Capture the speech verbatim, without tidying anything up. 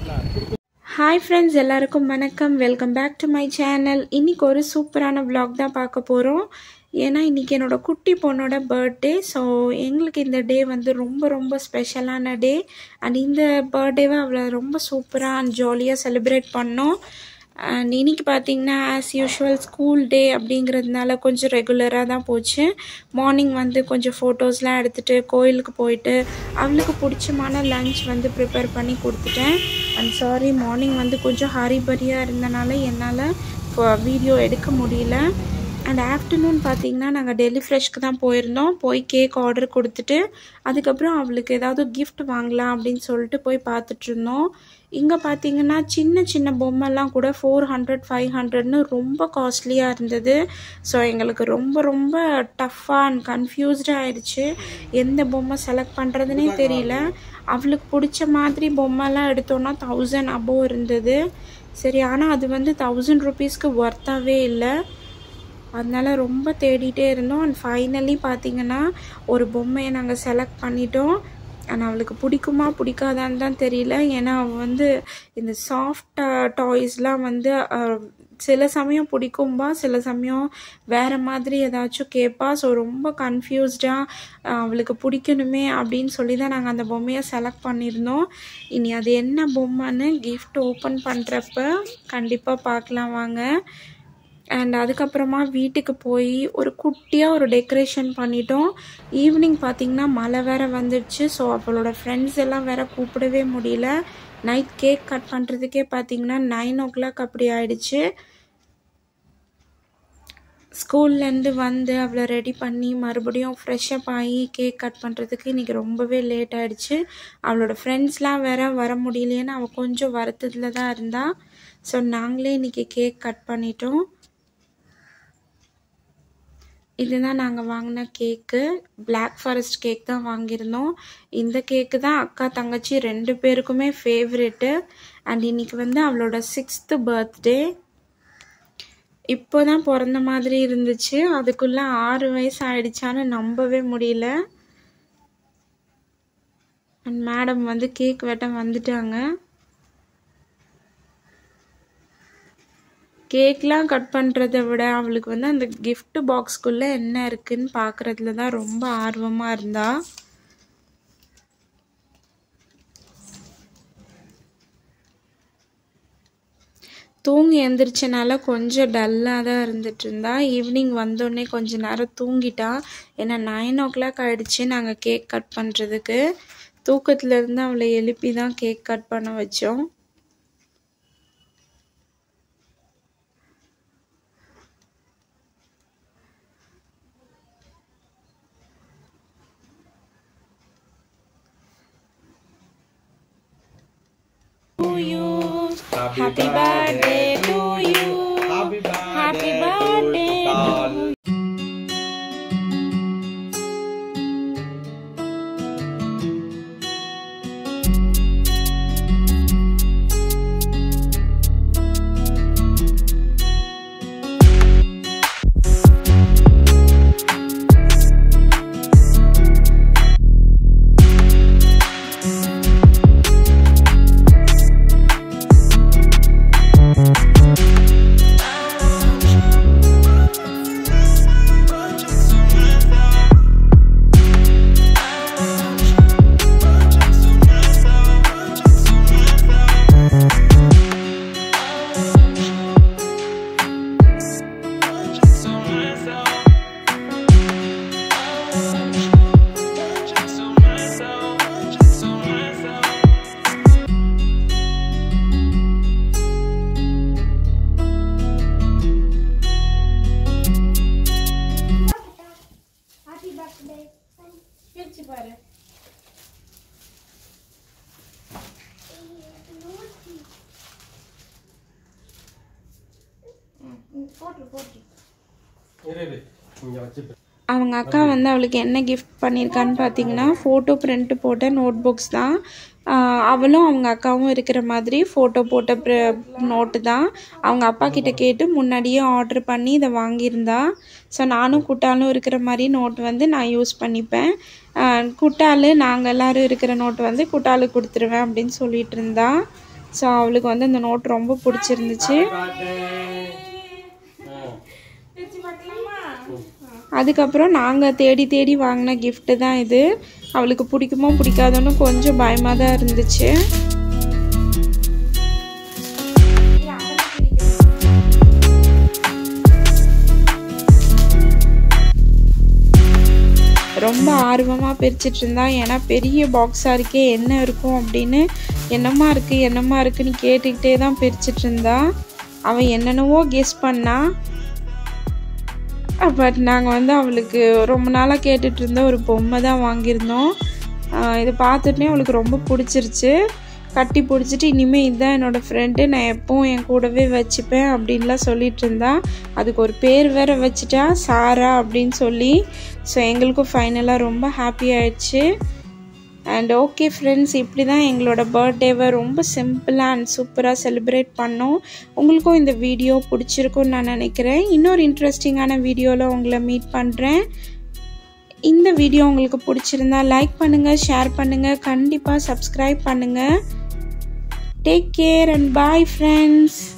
Hi friends, எல்லாருக்கும் வணக்கம். Welcome back to my channel. இன்னைக்கு ஒரு சூப்பரான vlog தான் பார்க்க போகிறோம். ஏன்னா இன்னைக்கு என்னோட குட்டி பொண்ணோட பர்த்டே. ஸோ எங்களுக்கு இந்த டே வந்து ரொம்ப ரொம்ப ஸ்பெஷலான டே. அண்ட் இந்த பர்த்டேவை அவளை ரொம்ப சூப்பராக அண்ட் ஜாலியாக செலிப்ரேட் பண்ணோம். அண்ட் இன்னைக்கு பார்த்தீங்கன்னா ஆஸ் யூஷுவல் ஸ்கூல் டே அப்படிங்கிறதுனால கொஞ்சம் ரெகுலராக தான் போச்சு. மார்னிங் வந்து கொஞ்சம் ஃபோட்டோஸ்லாம் எடுத்துகிட்டு கோயிலுக்கு போயிட்டு அவளுக்கு பிடிச்சமான லன்ச் வந்து ப்ரிப்பேர் பண்ணி கொடுத்துட்டேன். அண்ட் சாரி, மார்னிங் வந்து கொஞ்சம் ஹரிபரியாக இருந்தனால என்னால் வீடியோ எடுக்க முடியல. அண்ட் ஆஃப்டர்நூன் பார்த்திங்கன்னா நாங்கள் டெல்லி ஃப்ரெஷ்க்கு தான் போயிருந்தோம். போய் கேக் ஆர்டர் கொடுத்துட்டு அதுக்கப்புறம் அவளுக்கு ஏதாவது கிஃப்ட் வாங்கலாம் அப்படின்னு சொல்லிட்டு போய் பார்த்துட்ருந்தோம். இங்கே பார்த்திங்கன்னா சின்ன சின்ன பொம்மைலாம் கூட ஃபோர் ஹண்ட்ரட் ஃபைவ் ஹண்ட்ரட்னு ரொம்ப காஸ்ட்லியாக இருந்தது. ஸோ எங்களுக்கு ரொம்ப ரொம்ப டஃப்பாக அண்ட் கன்ஃபியூஸ்டாக ஆயிடுச்சு. எந்த பொம்மை செலக்ட் பண்ணுறதுனே தெரியல. அவளுக்கு பிடிச்ச மாதிரி பொம்மைலாம் எடுத்தோன்னா தௌசண்ட் அபோவ் இருந்தது. சரி, ஆனால் அது வந்து தௌசண்ட் ருபீஸ்க்கு ஒர்த்தாகவே இல்லை. அதனால ரொம்ப தேடிட்டே இருந்தோம். அண்ட் ஃபைனலி பார்த்திங்கன்னா ஒரு பொம்மையை நாங்கள் செலக்ட் பண்ணிட்டோம். ஆனால் அவளுக்கு பிடிக்குமா பிடிக்காதான்னு தான் தெரியல. ஏன்னா அவள் வந்து இந்த சாஃப்ட் டாய்ஸ்லாம் வந்து சில சமயம் பிடிக்கும்பா, சில சமயம் வேறு மாதிரி ஏதாச்சும் கேட்பா. ஸோ ரொம்ப கன்ஃபியூஸ்டாக அவளுக்கு பிடிக்கணுமே அப்படின்னு சொல்லி தான் நாங்கள் அந்த பொம்மையை செலக்ட் பண்ணியிருந்தோம். இனி அது என்ன பொம்மைன்னு கிஃப்ட் ஓப்பன் பண்ணுறப்ப கண்டிப்பாக பார்க்கலாம் வாங்க. அண்ட் அதுக்கப்புறமா வீட்டுக்கு போய் ஒரு குட்டியாக ஒரு டெக்கரேஷன் பண்ணிட்டோம். ஈவினிங் பார்த்திங்கன்னா மழை வேறு வந்துடுச்சு. ஸோ அவளோட ஃப்ரெண்ட்ஸ் எல்லாம் வேறு கூப்பிடவே முடியல. நைட் கேக் கட் பண்ணுறதுக்கே பார்த்திங்கன்னா நைன் ஓ கிளாக் அப்படி ஆயிடுச்சு. ஸ்கூல்லேருந்து வந்து அவளை ரெடி பண்ணி மறுபடியும் ஃப்ரெஷ்அப் ஆகி கேக் கட் பண்ணுறதுக்கு இன்றைக்கி ரொம்பவே லேட் ஆகிடுச்சு. அவளோட ஃப்ரெண்ட்ஸ்லாம் வேறு வர முடியலையேன்னு அவள் கொஞ்சம் வருத்தத்தில் தான் இருந்தாள். ஸோ நாங்களே இன்றைக்கி கேக் கட் பண்ணிட்டோம். இதுதான் நாங்கள் வாங்கின கேக்கு. பிளாக் ஃபாரஸ்ட் கேக் தான் வாங்கியிருந்தோம். இந்த கேக்கு தான் அக்கா தங்கச்சி ரெண்டு பேருக்குமே ஃபேவரெட்டு. அண்ட் இன்னைக்கு வந்து அவளோட சிக்ஸ்த்து பர்த்டே. இப்போ தான் பிறந்த மாதிரி இருந்துச்சு. அதுக்குள்ளே ஆறு வயசு ஆயிடுச்சான்னு நம்பவே முடியல. அண்ட் மேடம் வந்து கேக் வெட்ட வந்துட்டாங்க. கேக்லாம் கட் பண்ணுறதை விட அவளுக்கு வந்து அந்த கிஃப்ட் பாக்ஸ்குள்ளே என்ன இருக்குன்னு பார்க்குறதுல தான் ரொம்ப ஆர்வமாக இருந்தா. தூங்கி எழுந்திரிச்சனால கொஞ்சம் டல்லாக தான் இருந்துட்டு இருந்தா. ஈவினிங் வந்தோடனே கொஞ்சம் நேரம் தூங்கிட்டா. ஏன்னா நைன் ஓ கிளாக் ஆகிடுச்சு நாங்கள் கேக் கட் பண்ணுறதுக்கு. தூக்கத்துலேருந்து அவளை எழுப்பி தான் கேக் கட் பண்ண வச்சோம். To you, happy birthday to you, happy birthday, happy birthday to you. அவங்க அக்கா வந்து அவளுக்கு என்ன கிஃப்ட் பண்ணியிருக்கான்னு பார்த்தீங்கன்னா ஃபோட்டோ பிரிண்ட் போட்ட நோட் புக்ஸ் தான். அவளும் அவங்க அக்காவும் இருக்கிற மாதிரி ஃபோட்டோ போட்ட நோட்டு தான். அவங்க அப்பா கிட்ட கேட்டு முன்னாடியே ஆர்டர் பண்ணி இதை வாங்கியிருந்தா. ஸோ நானும் குட்டாலும் இருக்கிற மாதிரி நோட் வந்து நான் யூஸ் பண்ணிப்பேன். குட்டாலு நாங்கள் எல்லோரும் இருக்கிற நோட்டு வந்து குட்டாலு கொடுத்துருவேன் அப்படின்னு சொல்லிட்டு இருந்தா. ஸோ அவளுக்கு வந்து அந்த நோட் ரொம்ப பிடிச்சிருந்துச்சு. அதுக்கப்புறம் நாங்கள் தேடி தேடி வாங்கின கிஃப்ட்டு தான் இது. அவளுக்கு பிடிக்குமோ பிடிக்காதோன்னு கொஞ்சம் பயமாக தான் இருந்துச்சு. ரொம்ப ஆர்வமாக பிரிச்சுட்டு இருந்தா. ஏன்னா பெரிய பாக்ஸாக இருக்கே, என்ன இருக்கும் அப்படின்னு என்னம்மா இருக்குது என்னம்மா இருக்குன்னு கேட்டுக்கிட்டே தான் பிரிச்சுட்டு இருந்தா. அவன் என்னென்னவோ கெஸ் பண்ணா. பட் நாங்கள் வந்து அவளுக்கு ரொம்ப நாளாக கேட்டுட்டு இருந்த ஒரு பொம்மை தான் வாங்கியிருந்தோம். இதை பார்த்துட்டுனே அவளுக்கு ரொம்ப பிடிச்சிருச்சு. கட்டி பிடிச்சிட்டு இனிமேல் இதுதான் என்னோடய ஃப்ரெண்டு, நான் எப்பவும் என் கூடவே வச்சுப்பேன் அப்படின்லாம் சொல்லிட்டு இருந்தா. அதுக்கு ஒரு பேர் வேற வச்சுட்டா, சாரா அப்படின்னு சொல்லி. ஸோ எங்களுக்கும் ஃபைனலாக ரொம்ப ஹாப்பி ஆயிடுச்சு. அண்ட் ஓகே ஃப்ரெண்ட்ஸ், இப்படி தான் எங்களோட பர்த்டேவை ரொம்ப சிம்பிளாக அண்ட் சூப்பராக செலிப்ரேட் பண்ணோம். உங்களுக்கும் இந்த வீடியோ பிடிச்சிருக்குன்னு நான் நினைக்கிறேன். இன்னொரு இன்ட்ரெஸ்டிங்கான வீடியோவில் உங்களை மீட் பண்ணுறேன். இந்த வீடியோ உங்களுக்கு பிடிச்சிருந்தா லைக் பண்ணுங்கள், ஷேர் பண்ணுங்கள், கண்டிப்பாக சப்ஸ்கிரைப் பண்ணுங்கள். Take care and bye friends.